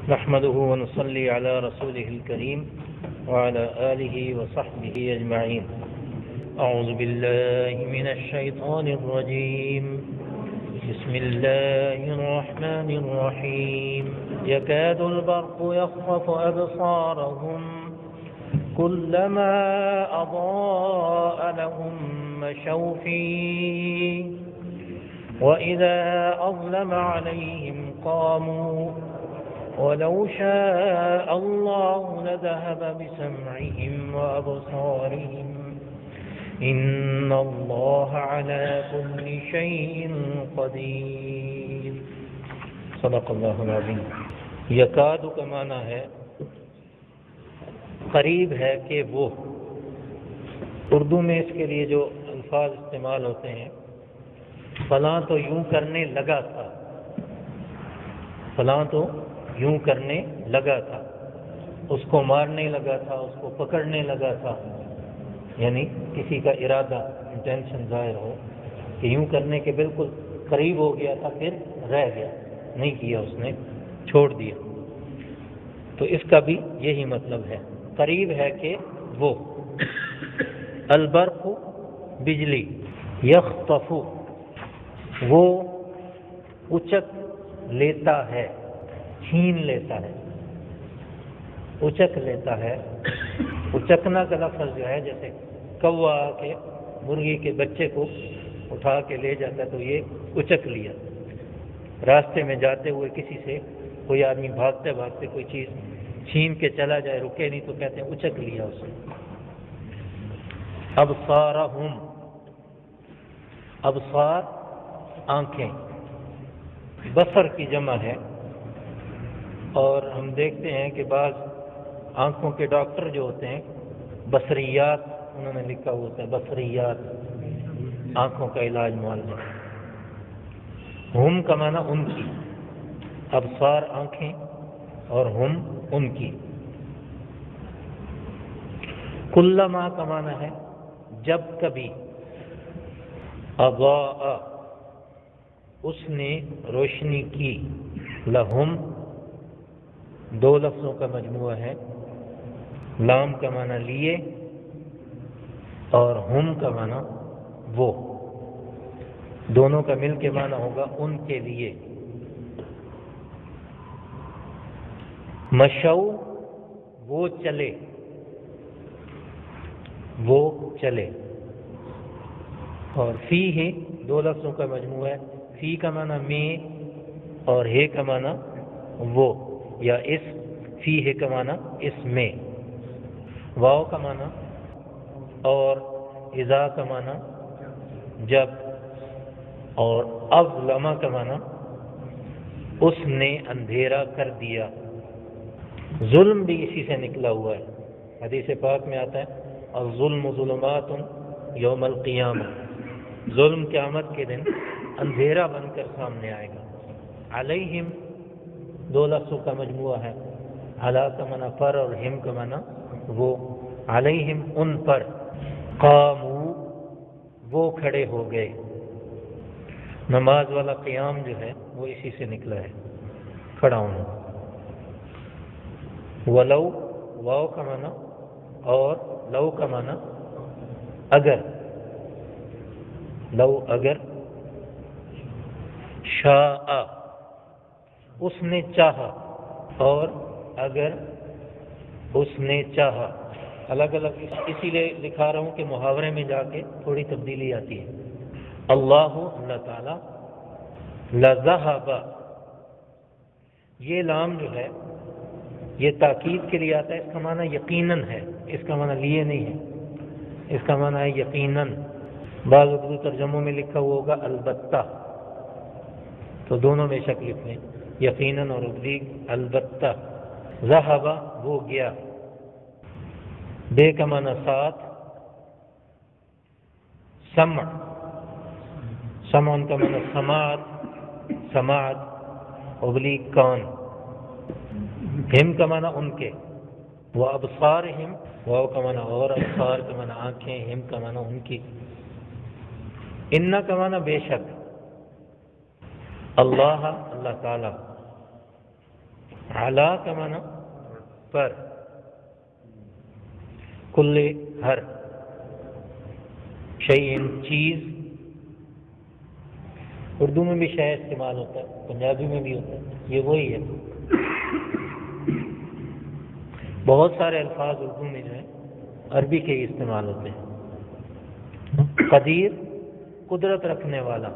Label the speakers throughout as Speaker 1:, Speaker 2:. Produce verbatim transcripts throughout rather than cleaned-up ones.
Speaker 1: نحمده ونصلي على رسوله الكريم وعلى آله وصحبه أجمعين. أعوذ بالله من الشيطان الرجيم. بسم الله الرحمن الرحيم. يكاد البرق يخطف أبصارهم كلما أضاء لهم مشوا فيه وإذا أظلم عليهم قاموا ولو شاء الله لذهب بسمعهم وأبصارهم إن الله على كل شيء قدير. صدق اللہ العظیم. یکاد کا معنی ہے قریب ہے کہ وہ. اردو میں اس کے لیے جو الفاظ استعمال ہوتے ہیں، فلاں تو یوں کرنے لگا تھا، فلاں تو یوں کرنے لگا تھا، اس کو مارنے لگا تھا، اس کو پکڑنے لگا تھا، یعنی کسی کا ارادہ انٹینشن ظاہر ہو کہ یوں کرنے کے بالکل قریب ہو گیا تھا، پھر رہ گیا، نہیں کیا، اس نے چھوڑ دیا. تو اس کا بھی یہی مطلب ہے، قریب ہے کہ وہ. البرق بجلی، یخطف وہ اچک لیتا ہے، چھین لیتا ہے، اچک لیتا ہے. اچکنا کا لفظ جو ہے جیسے کوا آ کے مرغی کے بچے کو اٹھا کے لے جاتا ہے تو یہ اچک لیا. راستے میں جاتے ہوئے کسی سے کوئی آدمی بھاگتے بھاگتے کوئی چیز چھین کے چلا جائے، رکے نہیں تو کہتے ہیں اچک لیا اسے. ابصارہم، ابصار آنکھیں، بصر کی جمع ہے. اور ہم دیکھتے ہیں کہ بعض آنکھوں کے ڈاکٹر جو ہوتے ہیں بصریات انہوں نے لکھا ہوتا ہے، بصریات آنکھوں کا علاج معالجہ. ہم کا معنی ان کی، ابصار آنکھیں اور ہم ان کی. کلما کا معنی ہے جب کبھی، اضاء اس نے روشنی کی، لہم دو لفظوں کا مجموعہ ہے، لام کا معنی لیے اور ہم کا معنی وہ، دونوں کا مل کے معنی ہوگا ان کے لیے. مشو وہ چلے، وہ چلے. اور فی ہے دو لفظوں کا مجموعہ ہے، فی کا معنی میں اور ہے کا معنی وہ یا اس، فی ہے کا معنی اس میں، واو کا معنی اور اذا کا معنی جب، اور اظلم کا معنی اس نے اندھیرا کر دیا. ظلم بھی اسی سے نکلا ہوا ہے. حدیث پاک میں آتا ہے الظلم ظلمات یوم القیامہ، ظلم قیامت کے دن اندھیرا بن کر سامنے آئے گا. علیہم دو لفظوں کا مجموعہ ہے، علی کا معنی پر اور ہم کا معنی وہ. علیہم ان پر، قاموا وہ کھڑے ہو گئے. نماز والا قیام جو ہے وہ اسی سے نکلا ہے، کھڑا ہونا. ولو واو کا معنی اور لو کا معنی اگر، لو اگر. شاء اس نے چاہا اور اگر اس نے چاہا. الگ الگ اسی لیے لکھا رہا ہوں کہ محاورے میں جا کے تھوڑی تبدیلی آتی ہے. اللہ اللہ تعالی، لذہب یہ لام جو ہے یہ تاکید کے لیے آتا ہے. اس کا معنی یقیناً ہے، اس کا معنی لیے نہیں ہے، اس کا معنی ہے یقیناً. بعض اردو ترجموں میں لکھا ہوا ہوگا البتہ، تو دونوں میں شک لکھ لیں، یقیناً اور ابلیغ البتہ. ذہب وہ گیا، بے کا معنی ساتھ. سمع سمع کا معنی سماعت، سماعت ابلیغ کان. ہم کا معنی ان کے، وہ ابصارہم واو کا معنی اور، ابصار کا معنی آنکھیں، ہم کا معنی ان کی. ان کا معنی بے شک. اللہ اللہ تعالی علا کا معنی پر، کل ہر، شیء چیز، اردو میں بھی شے استعمال ہوتا ہے، پنجابی میں بھی ہوتا ہے، یہ وہی ہے۔ بہت سارے الفاظ اردو میں جو ہیں عربی کے ہی استعمال ہوتے ہیں۔ قدیر قدرت رکھنے والا،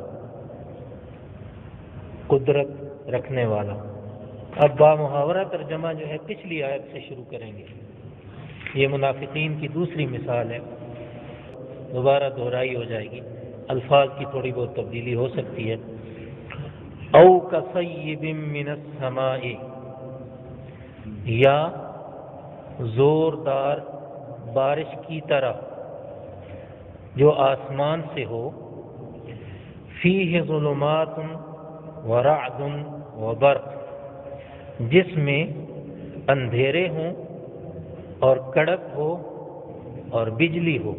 Speaker 1: قدرت رکھنے والا۔ اب با محاورہ ترجمہ جو ہے پچھلی آیت سے شروع کریں گے۔ یہ منافقین کی دوسری مثال ہے، دوبارہ دہرائی ہو جائے گی، الفاظ کی تھوڑی بہت تبدیلی ہو سکتی ہے۔ او کصیب من السماء، یا زوردار بارش کی طرح جو آسمان سے ہو، فیہ ظلمات ورعد وبرق، جس میں اندھیرے ہوں اور کڑک ہو اور بجلی ہو۔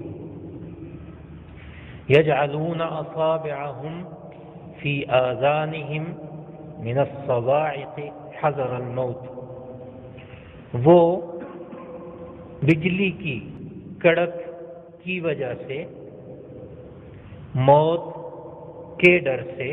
Speaker 1: یجعلون اصابعهم فی آذانہم من الصواعق حذر الموت، وہ بجلی کی کڑک کی وجہ سے، موت کے ڈر سے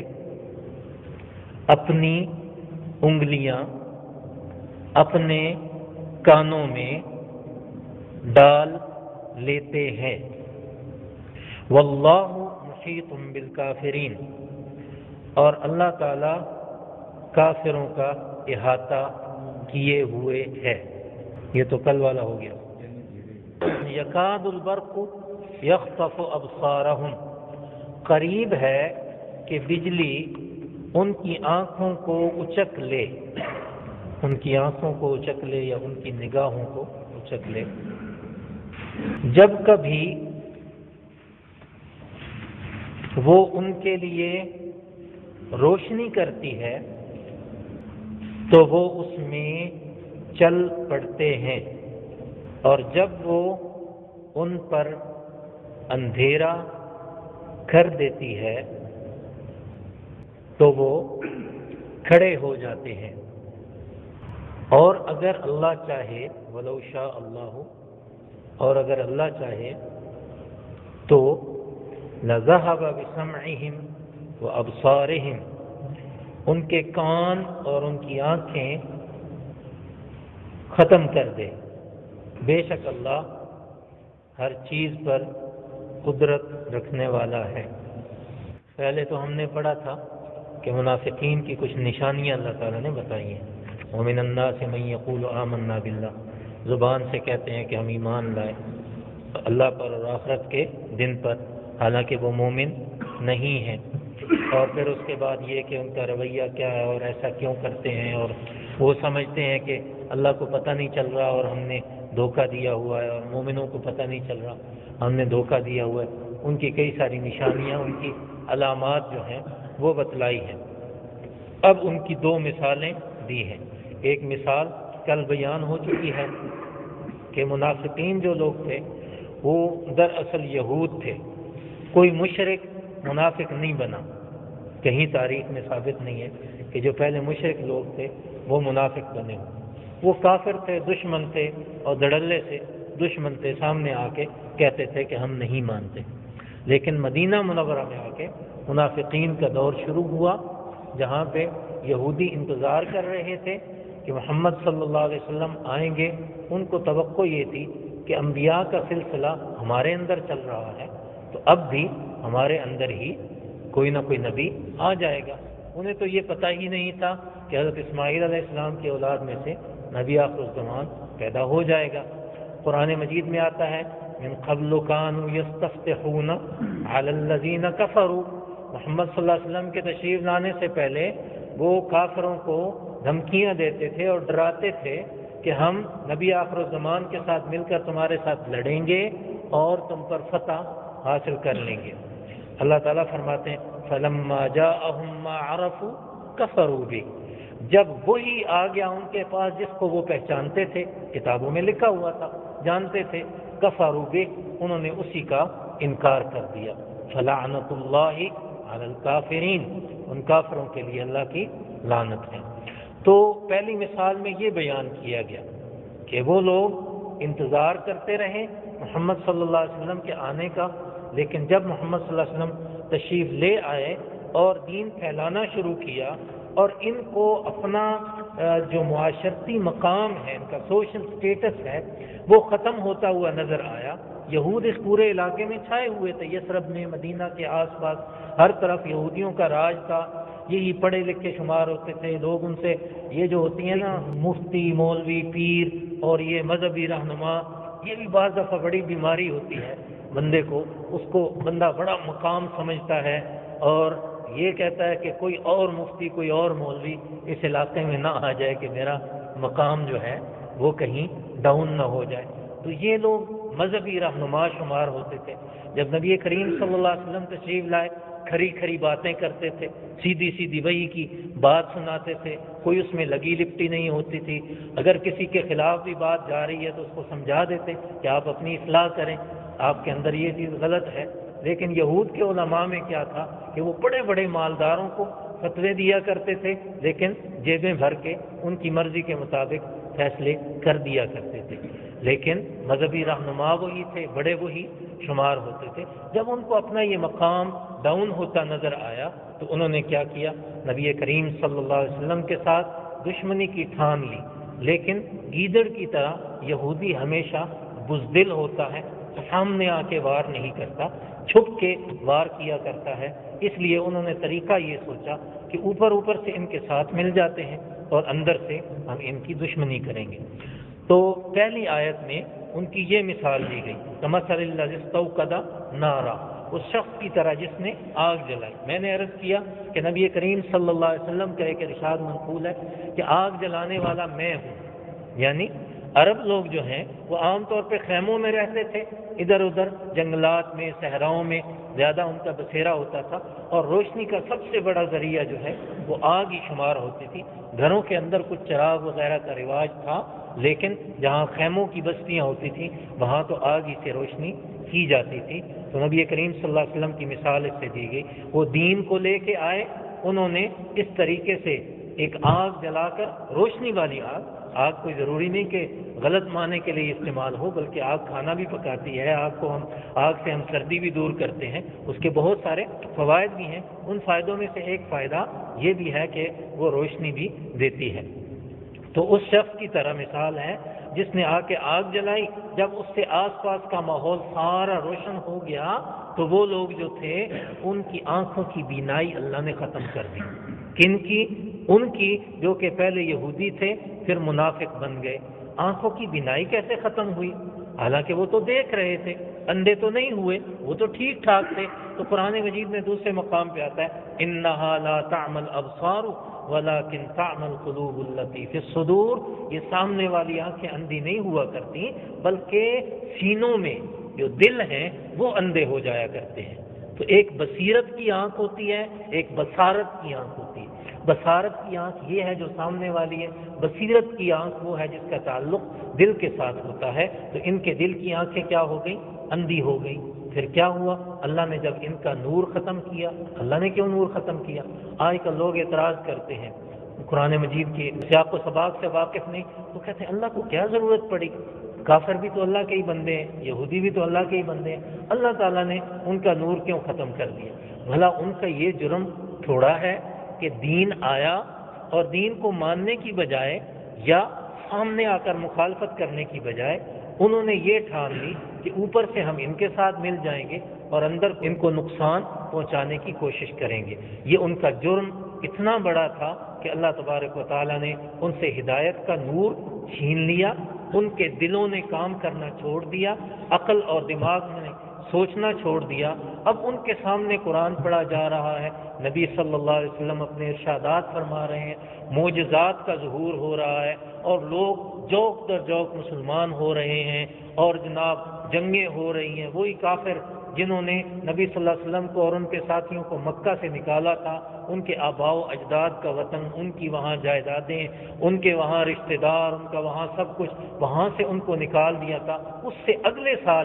Speaker 1: اپنی انگلیاں اپنے کانوں میں ڈال لیتے ہیں۔ واللہ محیط بالکافرین، اور اللہ تعالی کافروں کا احاطہ کیے ہوئے ہے۔ یہ تو کل والا ہو گیا۔ یکاد البرق یخطف ابصارہم، قریب ہے کہ بجلی ان کی آنکھوں کو اچک لے، ان کی آنکھوں کو اچک لے یا ان کی نگاہوں کو اچک لے۔ جب کبھی وہ ان کے لیے روشنی کرتی ہے تو وہ اس میں چل پڑتے ہیں، اور جب وہ ان پر اندھیرا کر دیتی ہے تو وہ کھڑے ہو جاتے ہیں۔ اور اگر اللہ چاہے، ولو شاء اللہ، اور اگر اللہ چاہے تو لذہب بسمعہم وابصارہم، ان کے کان اور ان کی آنکھیں ختم کر دے۔ بے شک اللہ ہر چیز پر قدرت رکھنے والا ہے۔ پہلے تو ہم نے پڑھا تھا کہ منافقین کی کچھ نشانیاں اللہ تعالیٰ نے بتائی ہیں۔ وَمِنَ النَّاسِ مَن يَقُولُ آمَنَّا بِاللَّهِ، زبان سے کہتے ہیں کہ ہم ایمان لائے اللہ پر اور آخرت کے دن پر، حالانکہ وہ مومن نہیں ہیں۔ اور پھر اس کے بعد یہ کہ ان کا رویہ کیا ہے اور ایسا کیوں کرتے ہیں، اور وہ سمجھتے ہیں کہ اللہ کو پتہ نہیں چل رہا اور ہم نے دھوکہ دیا ہوا ہے، اور مومنوں کو پتہ نہیں چل رہا ہم نے دھوکہ دیا ہوا ہے۔ ان کی کئی ساری نشانیاں، ان کی علامات جو ہیں وہ بتلائی ہیں۔ اب ان کی دو مثالیں دی ہیں۔ ایک مثال کل بیان ہو چکی ہے کہ منافقین جو لوگ تھے وہ دراصل یہود تھے، کوئی مشرک منافق نہیں بنا، کہیں تاریخ میں ثابت نہیں ہے کہ جو پہلے مشرک لوگ تھے وہ منافق بنے ہوں۔ وہ کافر تھے، دشمن تھے، اور دھڑلے سے دشمن تھے، سامنے آ کے کہتے تھے کہ ہم نہیں مانتے۔ لیکن مدینہ منورہ میں آ کے منافقین کا دور شروع ہوا، جہاں پہ یہودی انتظار کر رہے تھے کہ محمد صلی اللہ علیہ وسلم آئیں گے۔ ان کو توقع یہ تھی کہ انبیاء کا سلسلہ ہمارے اندر چل رہا ہے تو اب بھی ہمارے اندر ہی کوئی نہ کوئی نبی آ جائے گا۔ انہیں تو یہ پتہ ہی نہیں تھا کہ حضرت اسماعیل علیہ السلام کی اولاد میں سے نبی آخر الزمان پیدا ہو جائے گا۔ قرآن مجید میں آتا ہے من قبل كانوا يستفتحون على الذين كفروا، محمد صلی اللہ علیہ وسلم کے تشریف لانے سے پہلے وہ کافروں کو دھمکیاں دیتے تھے اور ڈراتے تھے کہ ہم نبی آخر الزمان کے ساتھ مل کر تمہارے ساتھ لڑیں گے اور تم پر فتح حاصل کر لیں گے۔ اللہ تعالیٰ فرماتے ہیں فَلَمَّا جَاءَهُم مَّا عَرَفُوا كَفَرُوا بِهِ، جب وہی آ گیا ان کے پاس جس کو وہ پہچانتے تھے، کتابوں میں لکھا ہوا تھا، جانتے تھے، كَفَرُوا بِهِ، انہوں نے اسی کا انکار کر دیا۔ فَلَعْنَةُ اللَّهِ عَلَى الْكَافِرِينَ، ان کافروں کے لیے اللہ کی لعنت ہے۔ تو پہلی مثال میں یہ بیان کیا گیا کہ وہ لوگ انتظار کرتے رہے محمد صلی اللہ علیہ وسلم کے آنے کا، لیکن جب محمد صلی اللہ علیہ وسلم تشریف لے آئے اور دین پھیلانا شروع کیا اور ان کو اپنا جو معاشرتی مقام ہے، ان کا سوشل سٹیٹس ہے، وہ ختم ہوتا ہوا نظر آیا۔ یہود اس پورے علاقے میں چھائے ہوئے تھے، یثرب میں، مدینہ کے آس پاس ہر طرف یہودیوں کا راج تھا، یہی پڑھے لکھے شمار ہوتے تھے لوگ، ان سے یہ جو ہوتی ہیں نا مفتی، مولوی، پیر اور یہ مذہبی رہنما، یہ بھی بعض دفعہ بڑی بیماری ہوتی ہے بندے کو، اس کو بندہ بڑا مقام سمجھتا ہے اور یہ کہتا ہے کہ کوئی اور مفتی، کوئی اور مولوی اس علاقے میں نہ آ جائے کہ میرا مقام جو ہے وہ کہیں ڈاؤن نہ ہو جائے۔ تو یہ لوگ مذہبی رہنما شمار ہوتے تھے۔ جب نبی کریم صلی اللہ علیہ وسلم تشریف لائے، کھری کھری باتیں کرتے تھے، سیدھی سیدھی وحی کی بات سناتے تھے، کوئی اس میں لگی لپٹی نہیں ہوتی تھی۔ اگر کسی کے خلاف بھی بات جا رہی ہے تو اس کو سمجھا دیتے کہ آپ اپنی اصلاح کریں، آپ کے اندر یہ چیز غلط ہے۔ لیکن یہود کے علماء میں کیا تھا کہ وہ بڑے بڑے مالداروں کو فتوے دیا کرتے تھے، لیکن جیبیں بھر کے ان کی مرضی کے مطابق فیصلے کر دیا کرتے تھے، لیکن مذہبی رہنما وہی تھے، بڑے وہی شمار ہوتے تھے۔ جب ان کو اپنا یہ مقام ڈاؤن ہوتا نظر آیا تو انہوں نے کیا کیا، نبی کریم صلی اللہ علیہ وسلم کے ساتھ دشمنی کی ٹھان لی۔ لیکن گیدڑ کی طرح یہودی ہمیشہ بزدل ہوتا ہے، سامنے آ کے وار نہیں کرتا، چھپ کے وار کیا کرتا ہے۔ اس لیے انہوں نے طریقہ یہ سوچا کہ اوپر اوپر سے ان کے ساتھ مل جاتے ہیں اور اندر سے ہم ان کی دشمنی کریں گے۔ تو پہلی آیت میں ان کی یہ مثال دی گئی، کمثل الذی استوقد نارا، اس شخص کی طرح جس نے آگ جلائی۔ میں نے عرض کیا کہ نبی کریم صلی اللہ علیہ وسلم کا ایک ارشاد منقول ہے کہ آگ جلانے والا میں ہوں، یعنی عرب لوگ جو ہیں وہ عام طور پہ خیموں میں رہتے تھے، ادھر ادھر جنگلات میں، صحراؤں میں زیادہ ان کا بسیرا ہوتا تھا، اور روشنی کا سب سے بڑا ذریعہ جو ہے وہ آگ ہی شمار ہوتی تھی۔ گھروں کے اندر کچھ چراغ وغیرہ کا رواج تھا، لیکن جہاں خیموں کی بستیاں ہوتی تھیں وہاں تو آگ ہی سے روشنی کی جاتی تھی۔ تو نبی کریم صلی اللہ علیہ وسلم کی مثال اس سے دی گئی، وہ دین کو لے کے آئے، انہوں نے اس طریقے سے ایک آگ جلا کر، روشنی والی آگ، آگ کوئی ضروری نہیں کہ غلط معنی کے لیے استعمال ہو، بلکہ آگ کھانا بھی پکاتی ہے، آگ کو ہم آگ سے ہم سردی بھی دور کرتے ہیں، اس کے بہت سارے فوائد بھی ہیں۔ ان فائدوں میں سے ایک فائدہ یہ بھی ہے کہ وہ روشنی بھی دیتی ہے۔ تو اس شخص کی طرح مثال ہے جس نے آ کے آگ جلائی، جب اس سے آس پاس کا ماحول سارا روشن ہو گیا تو وہ لوگ جو تھے ان کی آنکھوں کی بینائی اللہ نے ختم کر دی۔ کن کی؟ ان کی جو کہ پہلے یہودی تھے پھر منافق بن گئے۔ آنکھوں کی بینائی کیسے ختم ہوئی؟ حالانکہ وہ تو دیکھ رہے تھے، اندھے تو نہیں ہوئے، وہ تو ٹھیک ٹھاک تھے۔ تو قرآن مجید میں دوسرے مقام پہ آتا ہے انہا لا تعمى الابصار ولكن تعمى القلوب التي في الصدور، یہ سامنے والی آنکھیں اندھی نہیں ہوا کرتی بلکہ سینوں میں جو دل ہیں وہ اندھے ہو جایا کرتے ہیں۔ تو ایک بصیرت کی آنکھ ہوتی ہے، ایک بصارت کی آنکھ ہوتی ہے۔ بصارت کی آنکھ یہ ہے جو سامنے والی ہے، بصیرت کی آنکھ وہ ہے جس کا تعلق دل کے ساتھ ہوتا ہے۔ تو ان کے دل کی آنکھیں کیا ہو گئیں؟ اندھی ہو گئی۔ پھر کیا ہوا؟ اللہ نے جب ان کا نور ختم کیا، اللہ نے کیوں نور ختم کیا؟ آج کل لوگ اعتراض کرتے ہیں، قرآن مجید کے سیاق و سباق سے واقف نہیں، تو کہتے ہیں اللہ کو کیا ضرورت پڑی؟ کافر بھی تو اللہ کے ہی بندے ہیں، یہودی بھی تو اللہ کے ہی بندے ہیں، اللہ تعالیٰ نے ان کا نور کیوں ختم کر دیا؟ بھلا ان کا یہ جرم تھوڑا ہے کہ دین آیا اور دین کو ماننے کی بجائے یا سامنے آ کر مخالفت کرنے کی بجائے انہوں نے یہ ٹھان لی کہ اوپر سے ہم ان کے ساتھ مل جائیں گے اور اندر ان کو نقصان پہنچانے کی کوشش کریں گے۔ یہ ان کا جرم اتنا بڑا تھا کہ اللہ تبارک و تعالیٰ نے ان سے ہدایت کا نور چھین لیا، ان کے دلوں نے کام کرنا چھوڑ دیا، عقل اور دماغ نے سوچنا چھوڑ دیا۔ اب ان کے سامنے قرآن پڑھا جا رہا ہے، نبی صلی اللہ علیہ وسلم اپنے ارشادات فرما رہے ہیں، معجزات کا ظہور ہو رہا ہے اور لوگ جوک در جوک مسلمان ہو رہے ہیں، اور جناب جنگیں ہو رہی ہیں۔ وہی کافر جنہوں نے نبی صلی اللہ علیہ وسلم کو اور ان کے ساتھیوں کو مکہ سے نکالا تھا، ان کے آباء و اجداد کا وطن، ان کی وہاں جائیدادیں، ان کے وہاں رشتہ دار، ان کا وہاں سب کچھ، وہاں سے ان کو نکال دیا تھا۔ اس سے اگلے سال ہی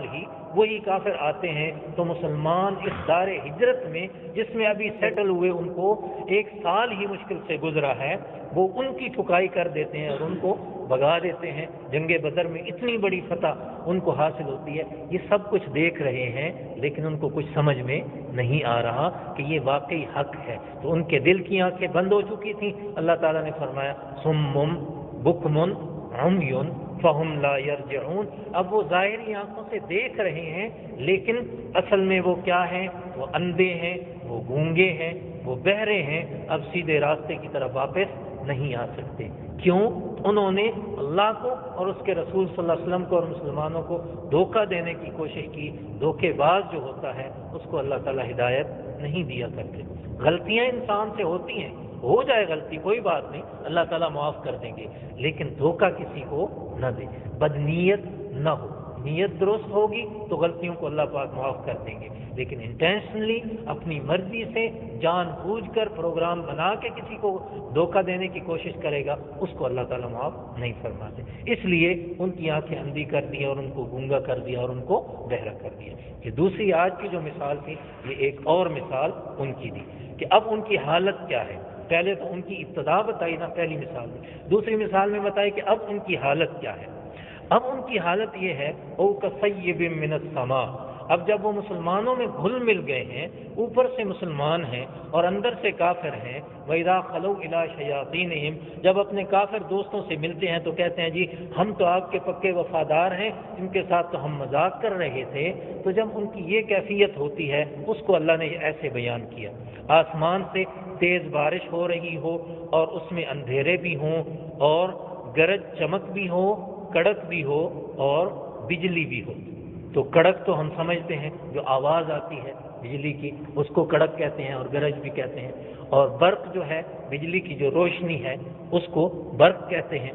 Speaker 1: وہی کافر آتے ہیں تو مسلمان اس دار ہجرت میں جس میں ابھی سیٹل ہوئے ان کو ایک سال ہی مشکل سے گزرا ہے، وہ ان کی ٹھکائی کر دیتے ہیں اور ان کو بھگا دیتے ہیں۔ جنگ بدر میں اتنی بڑی فتح ان کو حاصل ہوتی ہے، یہ سب کچھ دیکھ رہے ہیں لیکن ان کو کچھ سمجھ میں نہیں آ رہا کہ یہ واقعی حق ہے، تو ان کے دل کی آنکھیں بند ہو چکی تھیں۔ اللہ تعالیٰ نے فرمایا صم بکم عمی فہم لا یرجعون، اب وہ ظاہری آنکھوں سے دیکھ رہے ہیں لیکن اصل میں وہ کیا ہیں؟ وہ اندھے ہیں، وہ گونگے ہیں، وہ بہرے ہیں، اب سیدھے راستے کی طرف واپس نہیں آ سکتے۔ کیوں؟ انہوں نے اللہ کو اور اس کے رسول صلی اللہ علیہ وسلم کو اور مسلمانوں کو دھوکہ دینے کی کوشش کی۔ دھوکے باز جو ہوتا ہے اس کو اللہ تعالیٰ ہدایت نہیں دیا کرتے۔ غلطیاں انسان سے ہوتی ہیں، ہو جائے غلطی کوئی بات نہیں، اللہ تعالیٰ معاف کر دیں گے، لیکن دھوکہ کسی کو نہ دے، بدنیت نہ ہو۔ نیت درست ہوگی تو غلطیوں کو اللہ پاک معاف کر دیں گے، لیکن انٹینشنلی اپنی مرضی سے جان بوجھ کر پروگرام بنا کے کسی کو دھوکہ دینے کی کوشش کرے گا، اس کو اللہ تعالیٰ معاف نہیں فرماتے۔ اس لیے ان کی آنکھیں اندھی کر دی اور ان کو گونگا کر دیا اور ان کو بہرا کر دیا۔ یہ دوسری آج کی جو مثال تھی، یہ ایک اور مثال ان کی دی کہ اب ان کی حالت کیا ہے۔ پہلے تو ان کی ابتدا بتائی نا پہلی مثال میں، دوسری مثال میں بتائی کہ اب ان کی حالت کیا ہے۔ اب ان کی حالت یہ ہے او کصیب من السماء، اب جب وہ مسلمانوں میں گھل مل گئے ہیں، اوپر سے مسلمان ہیں اور اندر سے کافر ہیں، وَإِذَا خَلَوْا إِلَىٰ شَيَاطِينِهِمْ، جب اپنے کافر دوستوں سے ملتے ہیں تو کہتے ہیں جی ہم تو آپ کے پکے وفادار ہیں، ان کے ساتھ تو ہم مذاق کر رہے تھے۔ تو جب ان کی یہ کیفیت ہوتی ہے اس کو اللہ نے ایسے بیان کیا، آسمان سے تیز بارش ہو رہی ہو اور اس میں اندھیرے بھی ہوں اور گرج چمک بھی ہو، کڑک بھی ہو اور بجلی بھی ہو۔ تو کڑک تو ہم سمجھتے ہیں جو آواز آتی ہے بجلی کی، اس کو کڑک کہتے ہیں اور گرج بھی کہتے ہیں، اور برق جو ہے بجلی کی جو روشنی ہے اس کو برق کہتے ہیں۔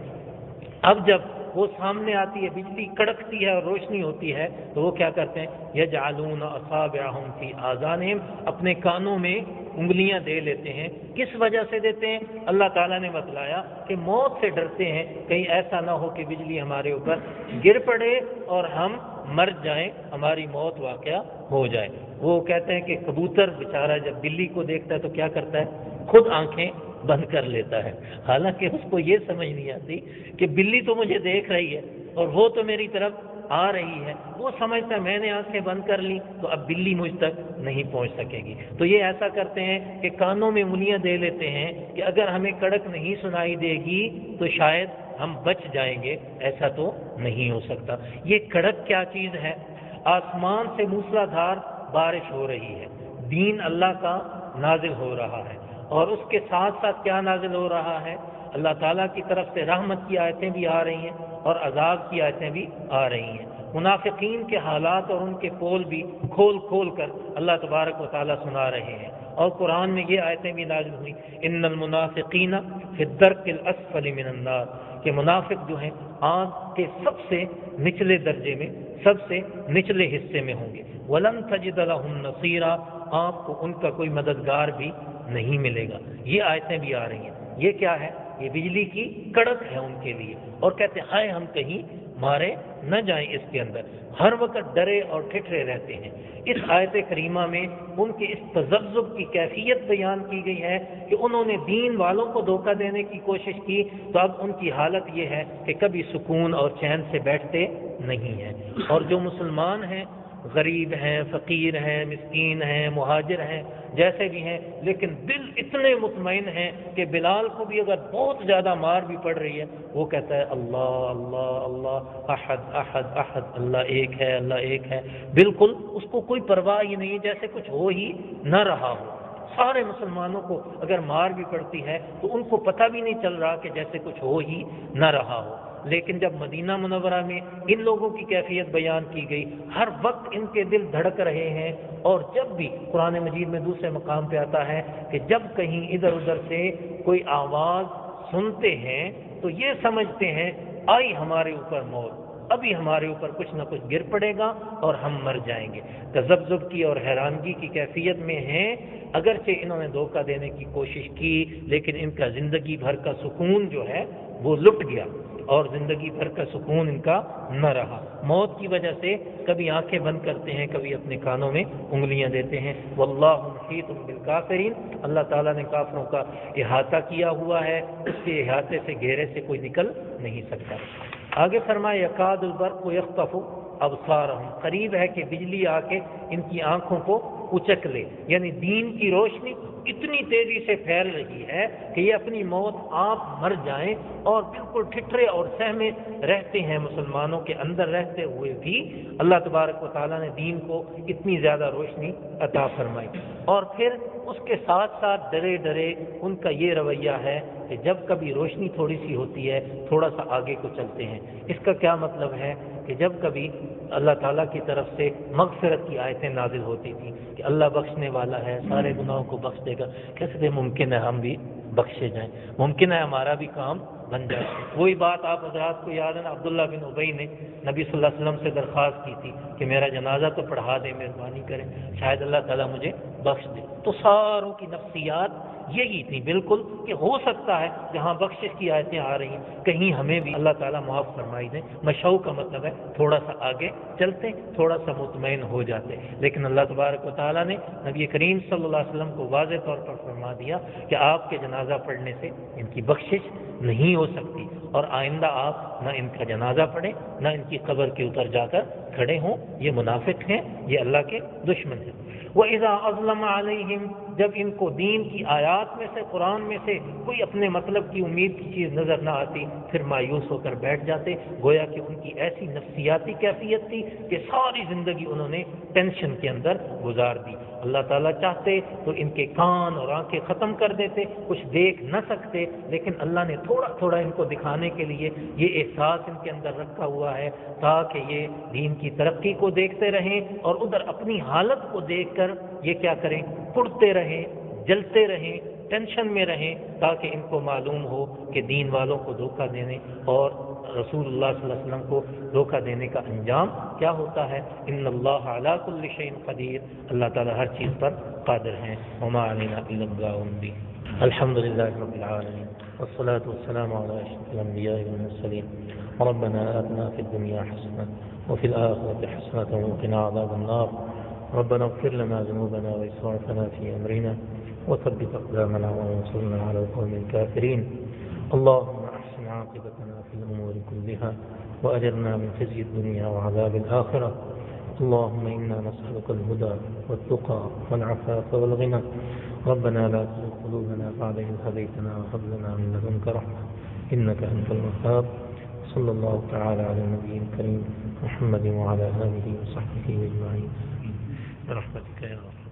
Speaker 1: اب جب وہ سامنے آتی ہے، بجلی کڑکتی ہے اور روشنی ہوتی ہے، تو وہ کیا کرتے ہیں؟ یجعلون اصابعهم فی آذانہم، اپنے کانوں میں انگلیاں دے لیتے ہیں۔ کس وجہ سے دیتے ہیں؟ اللہ تعالیٰ نے بتلایا کہ موت سے ڈرتے ہیں، کہیں ایسا نہ ہو کہ بجلی ہمارے اوپر گر پڑے اور ہم مر جائیں، ہماری موت واقعہ ہو جائے۔ وہ کہتے ہیں کہ کبوتر بیچارہ جب بلی کو دیکھتا ہے تو کیا کرتا ہے؟ خود آنکھیں بند کر لیتا ہے، حالانکہ اس کو یہ سمجھ نہیں آتی کہ بلی تو مجھے دیکھ رہی ہے اور وہ تو میری طرف آ رہی ہے، وہ سمجھتا ہے میں نے آنکھیں بند کر لی تو اب بلی مجھ تک نہیں پہنچ سکے گی۔ تو یہ ایسا کرتے ہیں کہ کانوں میں انگلیاں دے لیتے ہیں کہ اگر ہمیں کڑک نہیں سنائی دے گی تو شاید ہم بچ جائیں گے، ایسا تو نہیں ہو سکتا۔ یہ کڑک کیا چیز ہے؟ آسمان سے موسلا دھار بارش ہو رہی ہے، دین اللہ کا نازل ہو رہا ہے، اور اس کے ساتھ ساتھ کیا نازل ہو رہا ہے؟ اللہ تعالیٰ کی طرف سے رحمت کی آیتیں بھی آ رہی ہیں اور عذاب کی آیتیں بھی آ رہی ہیں۔ منافقین کے حالات اور ان کے پول بھی کھول کھول کر اللہ تبارک و تعالیٰ سنا رہے ہیں، اور قرآن میں یہ آیتیں بھی نازل ہوئی، ان المنافقین فی الدرک الاسفل من النار، کہ منافق جو ہیں آگ کے سب سے نچلے درجے میں، سب سے نچلے حصے میں ہوں گے۔ وَلَن تَجِدَ لَهُمْ نَصِيرًا، آپ کو ان کا کوئی مددگار بھی نہیں ملے گا۔ یہ آیتیں بھی آ رہی ہیں۔ یہ کیا ہے؟ یہ بجلی کی کڑک ہے ان کے لیے، اور کہتے ہیں ہائے ہم کہیں مارے نہ جائیں اس کے اندر، ہر وقت ڈرے اور ٹھٹھرے رہتے ہیں۔ اس آیت کریمہ میں ان کے اس تذبذب کی کیفیت بیان کی گئی ہے کہ انہوں نے دین والوں کو دھوکہ دینے کی کوشش کی، تو اب ان کی حالت یہ ہے کہ کبھی سکون اور چین سے بیٹھتے نہیں ہیں۔ اور جو مسلمان ہیں، غریب ہیں، فقیر ہیں، مسکین ہیں، مہاجر ہیں، جیسے بھی ہیں، لیکن دل اتنے مطمئن ہیں کہ بلال کو بھی اگر بہت زیادہ مار بھی پڑ رہی ہے، وہ کہتا ہے اللہ اللہ اللہ احد احد احد، اللہ ایک ہے، اللہ ایک ہے، بالکل اس کو کوئی پرواہ ہی نہیں، جیسے کچھ ہو ہی نہ رہا ہو۔ سارے مسلمانوں کو اگر مار بھی پڑتی ہے تو ان کو پتہ بھی نہیں چل رہا کہ جیسے کچھ ہو ہی نہ رہا ہو۔ لیکن جب مدینہ منورہ میں ان لوگوں کی کیفیت بیان کی گئی، ہر وقت ان کے دل دھڑک رہے ہیں، اور جب بھی قرآن مجید میں دوسرے مقام پہ آتا ہے کہ جب کہیں ادھر ادھر سے کوئی آواز سنتے ہیں تو یہ سمجھتے ہیں آئی ہمارے اوپر موت، ابھی ہمارے اوپر کچھ نہ کچھ گر پڑے گا اور ہم مر جائیں گے۔ تذبذب کی اور حیرانگی کی کیفیت میں ہیں، اگرچہ انہوں نے دھوکہ دینے کی کوشش کی لیکن ان کا زندگی بھر کا سکون جو ہے وہ لٹ گیا۔ اور زندگی بھر کا سکون ان کا نہ رہا۔ موت کی وجہ سے کبھی آنکھیں بند کرتے ہیں، کبھی اپنے کانوں میں انگلیاں دیتے ہیں۔ واللہ محیط بالکافرین، اللہ تعالیٰ نے کافروں کا احاطہ کیا ہوا ہے، اس کے احاطے سے گھیرے سے کوئی نکل نہیں سکتا۔ آگے فرمایا یکاد البرق یخطف ابصارہم، قریب ہے کہ بجلی آ کے ان کی آنکھوں کو اچک لے، یعنی دین کی روشنی اتنی تیزی سے پھیل رہی ہے کہ یہ اپنی موت آپ مر جائیں اور بالکل ٹھٹرے اور سہمے رہتے ہیں، مسلمانوں کے اندر رہتے ہوئے بھی اللہ تبارک و تعالیٰ نے دین کو اتنی زیادہ روشنی عطا فرمائی۔ اور پھر اس کے ساتھ ساتھ ڈرے ڈرے ان کا یہ رویہ ہے کہ جب کبھی روشنی تھوڑی سی ہوتی ہے تھوڑا سا آگے کو چلتے ہیں۔ اس کا کیا مطلب ہے کہ جب کبھی اللہ تعالیٰ کی طرف سے مغفرت کی آیتیں نازل ہوتی تھیں کہ اللہ بخشنے والا ہے، سارے گناہوں کو بخش دے گا، کہتے تھے ممکن ہے ہم بھی بخشے جائیں، ممکن ہے ہمارا بھی کام بن جائے۔ وہی بات آپ حضرات کو یاد ہے نا، عبداللہ بن ابی نے نبی صلی اللہ علیہ وسلم سے درخواست کی تھی کہ میرا جنازہ تو پڑھا دے، مہربانی کریں، شاید اللہ تعالیٰ مجھے بخش دے۔ تو ساروں کی نفسیات یہی تھی بالکل کہ ہو سکتا ہے جہاں بخشش کی آیتیں آ رہی ہیں کہیں ہمیں بھی اللہ تعالیٰ معاف فرمائی دیں۔ مشو کا مطلب ہے تھوڑا سا آگے چلتے، تھوڑا سا مطمئن ہو جاتے، لیکن اللہ تبارک و تعالیٰ نے نبی کریم صلی اللہ علیہ وسلم کو واضح طور پر فرما دیا کہ آپ کے جنازہ پڑھنے سے ان کی بخشش نہیں ہو سکتی، اور آئندہ آپ نہ ان کا جنازہ پڑھیں نہ ان کی قبر کے اوپر جا کر کھڑے ہوں، یہ منافق ہیں، یہ اللہ کے دشمن ہیں۔ وَإِذَا أَظْلَمَ عَلَيْهِمْ، جب ان کو دین کی آیات میں سے، قرآن میں سے کوئی اپنے مطلب کی امید کی چیز نظر نہ آتی، پھر مایوس ہو کر بیٹھ جاتے، گویا کہ ان کی ایسی نفسیاتی کیفیت تھی کہ ساری زندگی انہوں نے ٹینشن کے اندر گزار دی۔ اللہ تعالیٰ چاہتے تو ان کے کان اور آنکھیں ختم کر دیتے، کچھ دیکھ نہ سکتے، لیکن اللہ نے تھوڑا تھوڑا ان کو دکھانے کے لیے یہ احساس ان کے اندر رکھا ہوا ہے تاکہ یہ دین کی ترقی کو دیکھتے رہیں اور ادھر اپنی حالت کو دیکھ کر یہ کیا کریں، کڑتے رہیں، جلتے رہیں، ٹینشن میں رہیں، تاکہ ان کو معلوم ہو کہ دین والوں کو دھوکہ دینے اور رسول اللہ صلی اللہ علیہ وسلم کو دھوکہ دینے کا انجام کیا ہوتا ہے۔ ان اللہ علی کل شیء قدیر، اللہ تعالیٰ ہر چیز پر قادر ہیں۔ وما علینا الا البلاغ المبین۔ الحمد للہ رب العالمین، والصلاة والسلام علی اشرف الانبیاء والمرسلین۔ ربنا آتنا فی الدنیا حسنة وفي الآخرة حسنة وقنا عذاب النار۔ ربنا اغفر لنا ذنوبنا وإسرافنا في أمرنا وثبت أقدامنا وانصرنا على القوم الكافرين۔ اللهم أحسن عاقبتنا في الأمور كلها وأجرنا من خزي الدنيا وعذاب الآخرة۔ اللهم إنا نسألك الهدى والتقى والعفاف والغنى۔ ربنا لا تزغ قلوبنا بعد إذ هديتنا وهب لنا من لدنك رحمة إنك أنت الوهاب۔ صلى الله تعالى على النبي الكريم محمد وعلى آله وصحبه أجمعين برحمتك يا رب۔